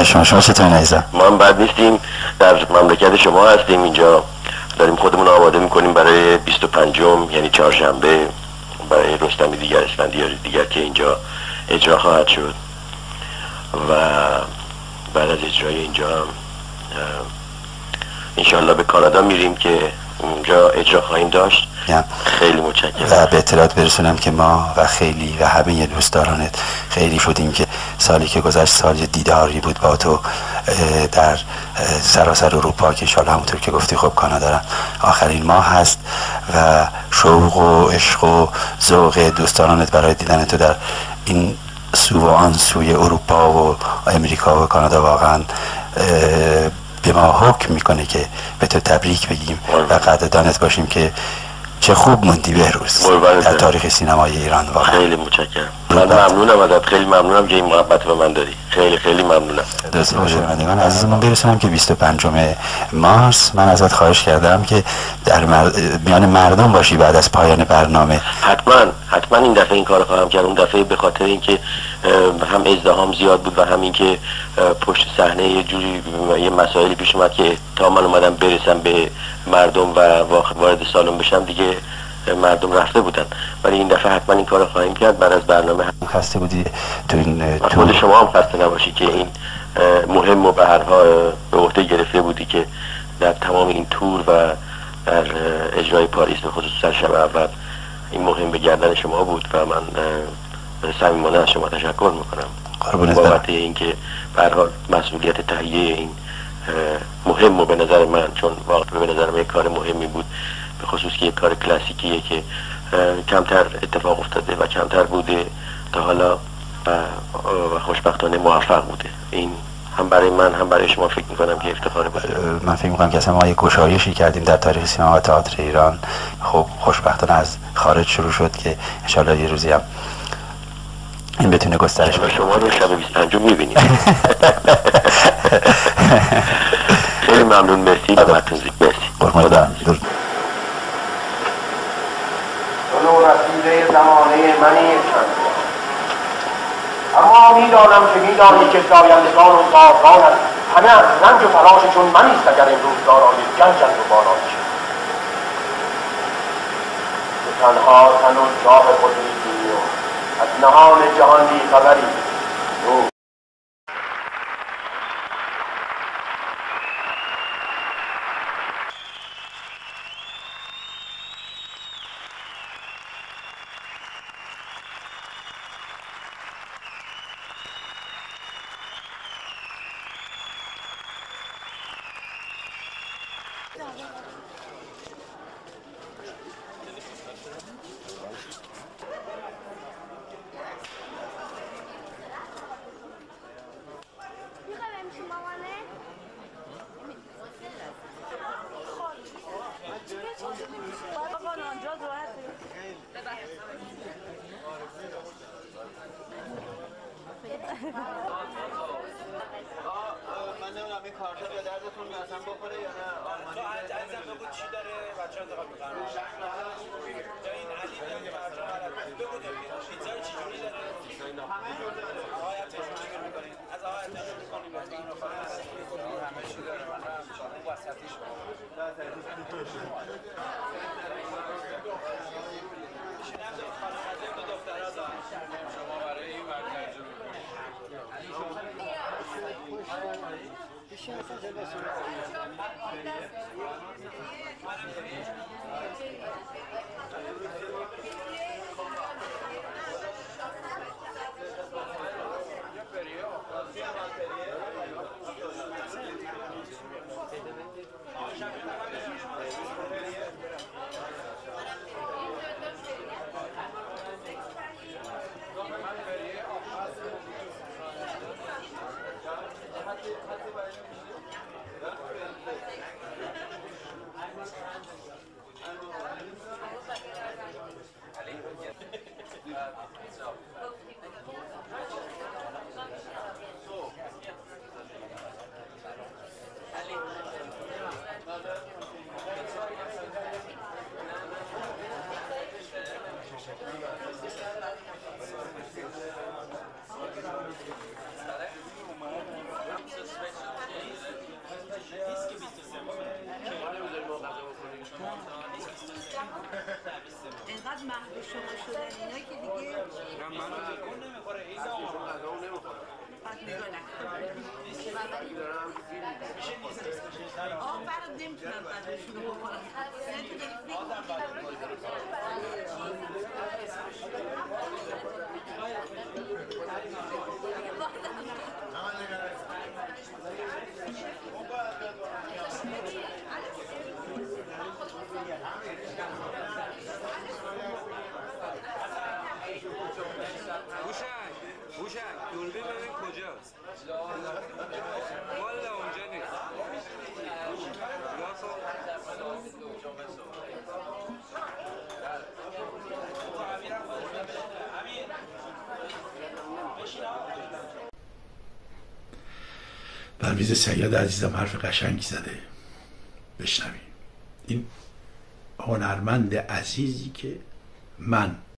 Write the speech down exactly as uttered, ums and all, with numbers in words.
برای شما. شما چطورین عزیزم؟ ما هم بد نیستیم، در مملکت شما هستیم، اینجا داریم خودمون آماده میکنیم برای بیست و پنجم یعنی چهارشنبه برای رستمی دیگر اسفندیاری دیگر که اینجا اجرا خواهد شد و بعد از اجرای اینجا هم انشاءالله به کانادا میریم که اونجا اجرا خواهیم داشت. خیلی متشکرم. و به اطلاعات برسونم که ما و خیلی و همه دوستدارانت خیلی شدیم که سالی که گذشت سال دیداری بود با تو در سراسر اروپا که انشاءالله همونطور که گفتی خب کانادا آخرین ماه هست و شوق و عشق و ذوق دوستدارانت برای دیدن تو در این سو و آن سوی اروپا و امریکا و کانادا واقعا به ما حکم میکنه که به تو تبریک بگیم و قدردانت باشیم که چه خوب موندی بهروز در تاریخ سینمای ایران. واقعا خیلی متشکرم. من ممنونم ازت، خیلی ممنونم که این محبت به من داری. خیلی خیلی ممنونم. دوست باشندگان عزیزمون برسونم که بیست و پنجم مارس من ازت خواهش کردم که در مر... میان مردم باشی بعد از پایان برنامه. حتما حتما این دفعه این کار خواهم کرد. اون دفعه به خاطر اینکه هم ازدحام زیاد بود و هم اینکه پشت صحنه یه جوری یه مسائلی پیش اومد که تا من اومدم برسم به مردم و وارد سالن بشم دیگه مردم رفته بودن، ولی این دفعه حتما این کارو خواهیم کرد. بعد از برنامه خسته بودی تو این تو خود شما هم خسته نباشی که این مهم و به هر حال به عهده گرفته بودی که در تمام این تور و در اجرای پاریس به خصوص در شب اول این مهم به گردن شما بود و من صمیمانه از شما تشکر میکنم بابت اینکه به هر حال مسئولیت تهیه این مهم و به نظر من، چون واقعا به نظر من یک کار مهمی بود، به خصوص که یک کار کلاسیکیه که کمتر اتفاق افتاده و کمتر بوده تا حالا و خوشبختانه موفق بوده. این هم برای من هم برای شما فکر میکنم که افتخار بوده. من فکر میکنم که اصلا ما یک گشایشی کردیم در تاریخ سینما و تئاتر ایران. خب خوشبختانه از خارج شروع شد که انشالله یه روزی هم این بتونه گسترش پیدا. شما رو شب بیست و پنجم میبینید. خیلی ممنون. مرسی و متنزید. مرسی. قربان دارم. نو رسیده زمانه منی چند، اما میدانم که میدانی که زایندگان و زارگانت همه از رنج و تلاش چون منیست اگر امروز دارای گنجند و بالایشند. تو تنها تن و جاه خود می‌بینی و از نهان جهان بی‌خبری. من نمیدونم این کارتا به دردتون اصلا بخوره یا نه. آلمانی عزیزم بگو چی داره بچه‌ها انتخاب می‌کنن. جای این علی میگه مثلا بگو پیتزا چی جوری داره؟ همه جور داره. آقای چجوری فکر می‌کنید؟ از آقای شروع می‌کنیم لطفاً. همه چی داره. من اون وسطیش شما برای این ور ترجمه محبوب شما شدن اینا که دیگه نه من تکون نمیخوره این آقا بعد نگاه نکنم آه برای نمیتونم بعدشون رو بکنم سه تا بوشنگ بوشنگ دوربین ببین کجاست والا اونجا نیست پرویز صیاد عزیزم حرف قشنگی زده، بشنویم. این هنرمند عزیزی که من